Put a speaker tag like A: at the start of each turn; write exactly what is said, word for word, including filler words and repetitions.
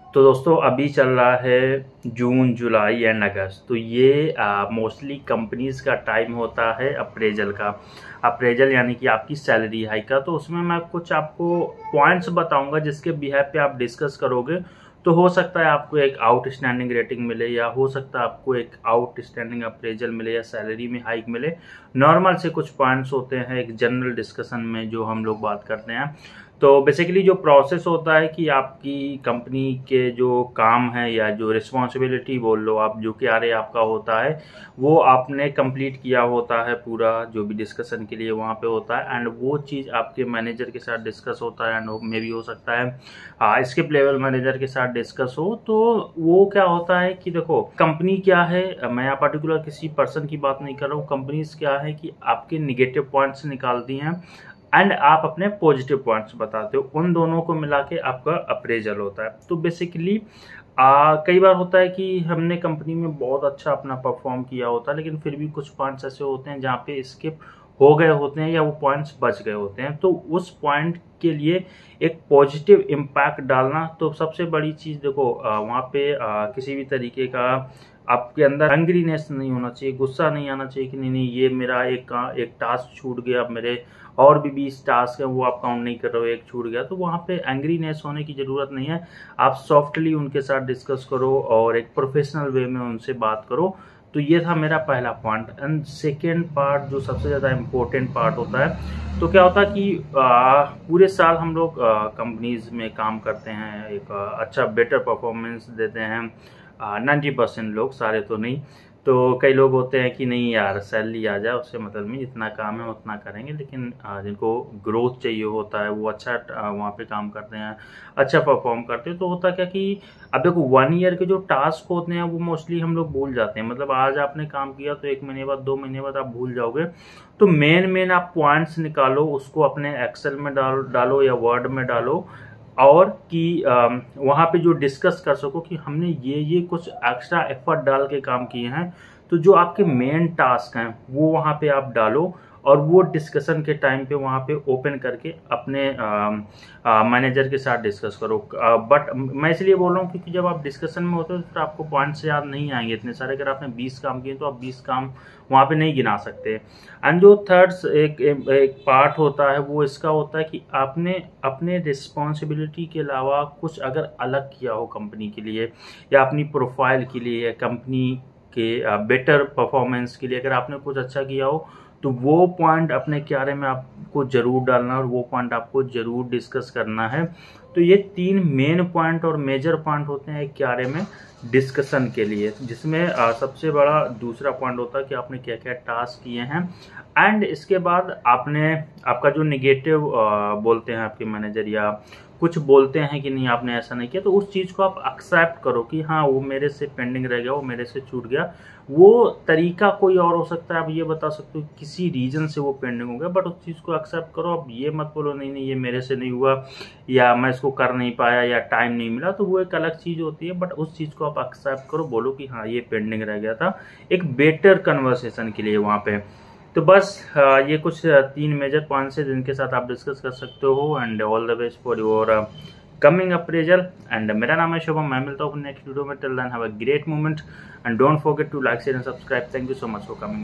A: तो दोस्तों अभी चल रहा है जून, जुलाई एंड अगस्त। तो ये मोस्टली कंपनीज का टाइम होता है अप्रेजल का। अप्रेजल यानी कि आपकी सैलरी हाइक का। तो उसमें मैं कुछ आपको पॉइंट्स बताऊंगा जिसके बिहेव पे आप डिस्कस करोगे तो हो सकता है आपको एक आउटस्टैंडिंग रेटिंग मिले, या हो सकता है आपको एक आउटस्टैंडिंग अप्रेजल मिले, या सैलरी में हाइक मिले। नॉर्मल से कुछ पॉइंट्स होते हैं एक जनरल डिस्कशन में जो हम लोग बात करते हैं। तो बेसिकली जो प्रोसेस होता है कि आपकी कंपनी के जो काम है या जो रिस्पॉन्सिबिलिटी बोल लो आप, जो कि आर आपका होता है, वो आपने कंप्लीट किया होता है पूरा, जो भी डिस्कशन के लिए वहाँ पे होता है। एंड वो चीज़ आपके मैनेजर के साथ डिस्कस होता है, एंड मे भी हो सकता है स्किप लेवल मैनेजर के साथ डिस्कस हो। तो वो क्या होता है कि देखो कंपनी क्या है, मैं यहाँ पर्टिकुलर किसी पर्सन की बात नहीं कर रहा हूँ, कंपनीज क्या है कि आपके निगेटिव पॉइंट्स निकालती हैं एंड आप अपने पॉजिटिव पॉइंट्स बताते हो, उन दोनों को मिला के आपका अप्रेजल होता है। तो बेसिकली आ, कई बार होता है कि हमने कंपनी में बहुत अच्छा अपना परफॉर्म किया होता है, लेकिन फिर भी कुछ पॉइंट्स ऐसे होते हैं जहाँ पे स्किप हो गए होते हैं या वो पॉइंट्स बच गए होते हैं। तो उस पॉइंट के लिए एक पॉजिटिव इम्पैक्ट डालना, तो सबसे बड़ी चीज़ देखो वहाँ पे आ, किसी भी तरीके का आपके अंदर एंग्रीनेस नहीं होना चाहिए, गुस्सा नहीं आना चाहिए कि नहीं नहीं ये मेरा एक एक टास्क छूट गया, अब मेरे और भी बीस टास्क है वो आप काउंट नहीं कर रहे हो, एक छूट गया। तो वहाँ पे एंग्रीनेस होने की ज़रूरत नहीं है। आप सॉफ्टली उनके साथ डिस्कस करो और एक प्रोफेशनल वे में उनसे बात करो। तो ये था मेरा पहला पॉइंट। एंड सेकेंड पार्ट जो सबसे ज़्यादा इम्पोर्टेंट पार्ट होता है, तो क्या होता है कि आ, पूरे साल हम लोग कंपनीज में काम करते हैं, एक आ, अच्छा बेटर परफॉर्मेंस देते हैं नाइन्टी परसेंट लोग, सारे तो नहीं। तो कई लोग होते हैं कि नहीं यार सैलरी आ जाए उससे मतलब नहीं, इतना काम है उतना करेंगे, लेकिन जिनको ग्रोथ चाहिए होता है वो अच्छा वहाँ पे काम करते हैं, अच्छा परफॉर्म करते हैं। तो होता क्या कि अब देखो वन ईयर के जो टास्क होते हैं वो मोस्टली हम लोग भूल जाते हैं। मतलब आज आपने काम किया तो एक महीने बाद, दो महीने बाद आप भूल जाओगे। तो मेन मेन आप पॉइंट्स निकालो, उसको अपने एक्सेल में डाल डालो या वर्ड में डालो, और कि वहाँ पे जो डिस्कस कर सको कि हमने ये ये कुछ एक्स्ट्रा एफर्ट डाल के काम किए हैं। तो जो आपके मेन टास्क हैं वो वहाँ पे आप डालो, और वो डिस्कशन के टाइम पे वहाँ पे ओपन करके अपने मैनेजर के साथ डिस्कस करो। बट मैं इसलिए बोल रहा हूँ क्योंकि जब आप डिस्कशन में होते हो तो आपको पॉइंट्स याद नहीं आएंगे इतने सारे। अगर आपने बीस काम किए तो आप बीस काम वहाँ पे नहीं गिना सकते। एंड जो थर्ड एक, एक पार्ट होता है वो इसका होता है कि आपने अपने रिस्पॉन्सिबिलिटी के अलावा कुछ अगर अलग किया हो कंपनी के लिए, या अपनी प्रोफाइल के लिए, या कंपनी के बेटर परफॉर्मेंस के लिए अगर आपने कुछ अच्छा किया हो, तो वो पॉइंट अपने क्यारे में आपको जरूर डालना और वो पॉइंट आपको जरूर डिस्कस करना है। तो ये तीन मेन पॉइंट और मेजर पॉइंट होते हैं क्यारे में डिस्कशन के लिए, जिसमें सबसे बड़ा दूसरा पॉइंट होता है कि आपने क्या क्या टास्क किए हैं। एंड इसके बाद आपने आपका जो निगेटिव बोलते हैं आपके मैनेजर या कुछ बोलते हैं कि नहीं आपने ऐसा नहीं किया, तो उस चीज़ को आप एक्सेप्ट करो कि हाँ वो मेरे से पेंडिंग रह गया, वो मेरे से छूट गया। वो तरीका कोई और हो सकता है, आप ये बता सकते हो किसी रीजन से वो पेंडिंग हो गया, बट उस चीज़ को एक्सेप्ट करो। अब ये मत बोलो नहीं नहीं ये मेरे से नहीं हुआ, या मैं इसको कर नहीं पाया, या टाइम नहीं मिला। तो वो एक अलग चीज़ होती है, बट उस चीज़ को आप एक्सेप्ट करो, बोलो कि हाँ ये पेंडिंग रह गया था, एक बेटर कन्वर्सेशन के लिए वहाँ पे। तो बस ये कुछ तीन मेजर पॉइंट्स हैं जिनके साथ आप डिस्कस कर सकते हो। And all the best for your coming appraisal. And मेरा नाम है शुभम, मैं मिलता हूँ नेक्स्ट वीडियो में। Till then have a great moment and don't forget to like share and subscribe. Thank you so much for coming.